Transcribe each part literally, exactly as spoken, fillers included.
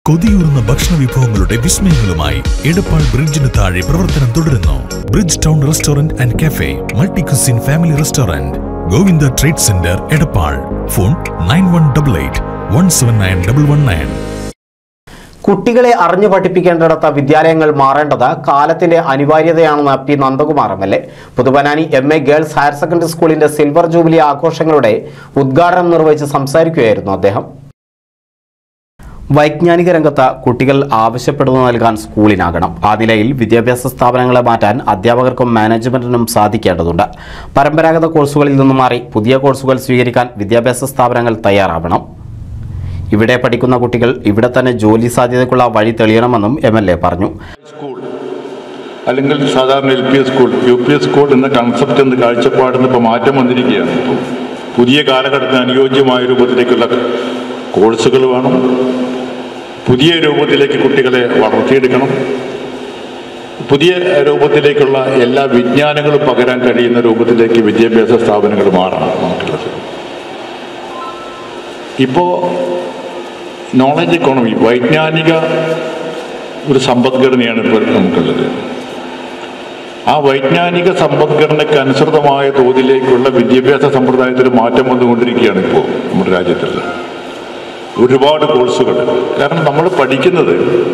കൊതിയൂറുന്ന ഭക്ഷണ വിഭവങ്ങളുടെ വിസ്മയങ്ങളുമായി എടപ്പാൾ ബ്രിഡ്ജിന് താഴെ പ്രവർത്തനം തുടരുന്നു. Bridge town restaurant and cafe, multi cuisine family restaurant, Govinda trade centre, Edappal. Phone nine one double eight one seven nine double one nine. കുട്ടികളെ അറിഞ്ഞു പഠിപ്പിക്കേണ്ടിടത്ത വിദ്യാലയങ്ങൾ മാറേണ്ടത് കാലത്തിന്റെ അനിവാര്യതയാണെന്ന് P Nandakumar M L A. Puthuponnani M A girls higher secondary സ്കൂളിന്റെ silver jubilee ആഘോഷങ്ങളുടെ ഉദ്ഘാടനം നിർവഹിച്ച് സംസാരിക്കുകയായിരുന്നു അദ്ദേഹം. വൈജ്ഞാനിക രംഗത്ത് കുട്ടികൾ ആവശ്യപ്പെടുന്നത് നൽകാൻ സ്കൂളിനാകണം. ആ നിലയിൽ വിദ്യാഭ്യാസ സ്ഥാപനങ്ങളെ മാറ്റാൻ അധ്യാപകർക്കും മാനേജ്മെന്റിനും സാധിക്കേണ്ടതുണ്ട്. പരമ്പരാഗത കോഴ്സുകളിൽ നിന്നും മാറി പുതിയ കോഴ്സുകൾ സ്വീകരിക്കാൻ വിദ്യാഭ്യാസ സ്ഥാപനങ്ങൾ തയ്യാറാവണം. ഇവിടെ പഠിക്കുന്ന കുട്ടികൾ ഇവിടെ തന്നെ ജോലി സാധ്യതയ്ക്കുള്ള വഴി തെളിയണമെന്നും എം എൽ എ പറഞ്ഞു. സ്കൂൾ അല്ലെങ്കിൽ സാധാരണ L P school, U P school എന്ന കൺസെപ്റ്റ് എന്ന കാഴ്ചപ്പാടിന് ഇപ്പോൾ മാറ്റം വന്നിരിക്കുകയാണ്. പുതിയ കാലഘട്ടത്തിന് അനുയോജ്യമായ രൂപത്തിലേക്കുള്ള കോഴ്സുകൾ വേണം. പുതിയ രൂപത്തിലേക്ക് കുട്ടികളെ വളർത്തിയെടുക്കണം. പുതിയ രൂപത്തിലേക്കുള്ള എല്ലാ വിജ്ഞാനങ്ങളും പകരാൻ കഴിയുന്ന രൂപത്തിലേക്ക് വിദ്യാഭ്യാസ സ്ഥാപനങ്ങൾ മാറണം നമുക്കുള്ളത്. ഇപ്പോൾ നോളജ് ഇക്കോണമി, വൈജ്ഞാനിക ഒരു സമ്പദ്ഘടനയാണ് ഇപ്പോൾ നമുക്കുള്ളത്. ആ വൈജ്ഞാനിക സമ്പദ്ഘടനയ്ക്ക് അനുസൃതമായ തോതിലേക്കുള്ള വിദ്യാഭ്യാസ സമ്പ്രദായത്തിൽ മാറ്റം വന്നുകൊണ്ടിരിക്കുകയാണ് ഇപ്പോൾ നമ്മുടെ രാജ്യത്തുള്ള ഒരുപാട് കോഴ്സുകൾ. കാരണം നമ്മൾ പഠിക്കുന്നത്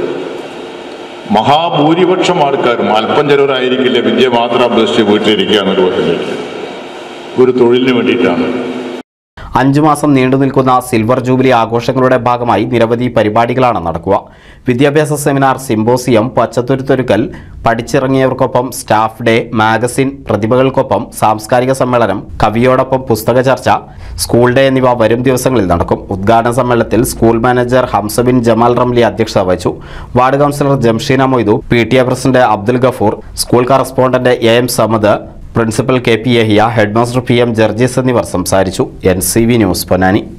മഹാഭൂരിപക്ഷം ആൾക്കാരും അല്പം ചിലവരായിരിക്കില്ല വിദ്യ മാത്രം അഭ്യസിച്ച് വീട്ടിലിരിക്കുക എന്ന രൂപത്തിലേക്ക് ഒരു തൊഴിലിന് വേണ്ടിയിട്ടാണ്. അഞ്ചു മാസം നീണ്ടു നിൽക്കുന്ന സിൽവർ ജൂബിലി ആഘോഷങ്ങളുടെ ഭാഗമായി നിരവധി പരിപാടികളാണ് നടക്കുക. വിദ്യാഭ്യാസ സെമിനാർ, സിംബോസിയം, പച്ചത്തുരുത്തൊരുക്കൽ, പഠിച്ചിറങ്ങിയവർക്കൊപ്പം സ്റ്റാഫ് ഡേ, മാഗസിൻ, പ്രതിഭകൾക്കൊപ്പം സാംസ്കാരിക സമ്മേളനം, കവിയോടൊപ്പം പുസ്തക ചർച്ച, സ്കൂൾ ഡേ എന്നിവ വരും ദിവസങ്ങളിൽ നടക്കും. ഉദ്ഘാടന സമ്മേളനത്തിൽ സ്കൂൾ മാനേജർ ഹംസബിൻ ജമാൽ റംലി അധ്യക്ഷത വഹിച്ചു. Ward councillor Jamsheena Moidu, P T A president Abdul Gafoor, school correspondent A M Samad, principal K P Yahiya, headmaster P M Jarjees എന്നിവർ സംസാരിച്ചു. N C V news Ponnani.